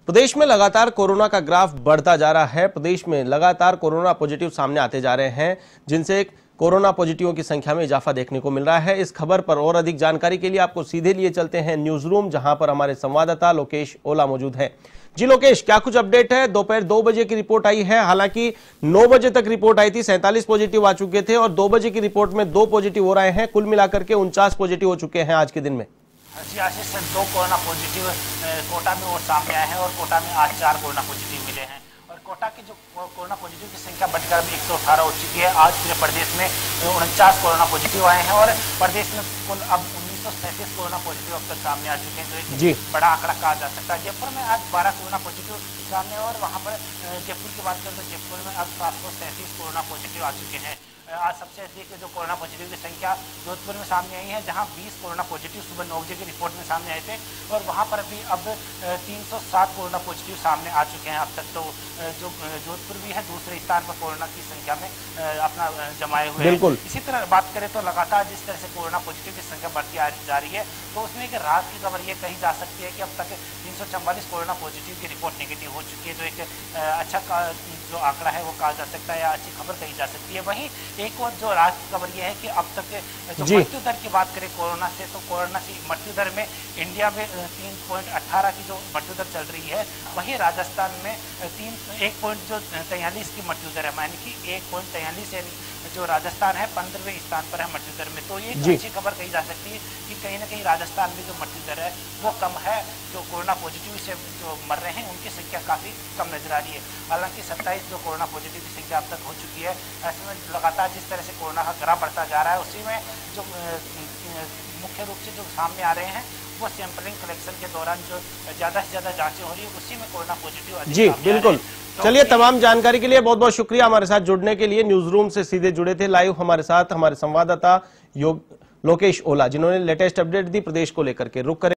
प्रदेश में लगातार कोरोना का ग्राफ बढ़ता जा रहा है। प्रदेश में लगातार कोरोना पॉजिटिव सामने आते जा रहे हैं, जिनसे कोरोना पॉजिटिवों की संख्या में इजाफा देखने को मिल रहा है। इस खबर पर और अधिक जानकारी के लिए आपको सीधे लिए चलते हैं न्यूज रूम, जहां पर हमारे संवाददाता लोकेश ओला मौजूद है। जी लोकेश, क्या कुछ अपडेट है? दोपहर 2 बजे की रिपोर्ट आई है, हालांकि 9 बजे तक रिपोर्ट आई थी, 47 पॉजिटिव आ चुके थे और 2 बजे की रिपोर्ट में 2 पॉजिटिव हो रहे हैं। कुल मिलाकर के 49 पॉजिटिव हो चुके हैं आज के दिन में। जी आशीष, 2 कोरोना पॉजिटिव कोटा में और सामने आए हैं और कोटा में आज 4 कोरोना पॉजिटिव मिले हैं और कोटा की जो कोरोना पॉजिटिव की संख्या बढ़कर अभी 118 हो चुकी है। आज पूरे प्रदेश में 49 कोरोना पॉजिटिव आए हैं और प्रदेश में कुल अब 1937 कोरोना पॉजिटिव अब तक सामने आ चुके हैं, जो एक बड़ा आंकड़ा कहा जा सकता है। जयपुर में आज 12 कोरोना पॉजिटिव सामने और वहाँ पर जयपुर की बात करें तो जयपुर में अब 737 कोरोना पॉजिटिव आ चुके हैं। आज सबसे अधिक जो कोरोना पॉजिटिव की संख्या जोधपुर में सामने आई है, जहां 20 कोरोना पॉजिटिव सुबह 9 बजे की रिपोर्ट में सामने आए थे और वहां पर भी अब 307 कोरोना पॉजिटिव सामने आ चुके हैं अब तक। तो जो जोधपुर भी है दूसरे स्थान पर कोरोना की संख्या में अपना जमाए हुए हैं। इसी तरह बात करें तो लगातार जिस तरह से कोरोना पॉजिटिव की संख्या बढ़ती जा रही है, तो उसमें एक राहत की खबर ये कही जा सकती है कि अब तक 344 कोरोना पॉजिटिव की रिपोर्ट नेगेटिव हो चुकी है, जो एक अच्छा जो आंकड़ा है वो कहा जा सकता है या अच्छी खबर कही जा सकती है। वहीं एक और जो राहत की खबर यह है कि अब तक जो मृत्यु दर की बात करें कोरोना से, तो कोरोना की मृत्यु दर में इंडिया में 3.18 की जो मृत्यु दर चल रही है, वहीं राजस्थान में 1.43 की मृत्यु दर है, यानी कि 1.43 जो राजस्थान है 15वें स्थान पर है मृत्यु दर में। तो ये अच्छी खबर कही जा सकती है कि कहीं ना कहीं राजस्थान में जो मृत्यु दर है वो कम है। जो कोरोना पॉजिटिव से जो मर रहे हैं उनकी संख्या काफी कम नजर आ रही है। हालांकि 27 जो कोरोना पॉजिटिव की संख्या अब तक हो चुकी है। ऐसे में लगातार जिस तरह से कोरोना का ग्राफ बढ़ता जा रहा है, उसी में जो मुख्य रूप से जो सामने आ रहे हैं वो सैंपलिंग कलेक्शन के दौरान जो ज्यादा से ज्यादा जांचें हो रही है, उसी में कोरोना पॉजिटिव जी बिल्कुल। चलिए, तमाम जानकारी के लिए बहुत बहुत शुक्रिया हमारे साथ जुड़ने के लिए। न्यूज रूम से सीधे जुड़े थे लाइव हमारे साथ हमारे संवाददाता लोकेश ओला, जिन्होंने लेटेस्ट अपडेट दी प्रदेश को लेकर के। रुक करें।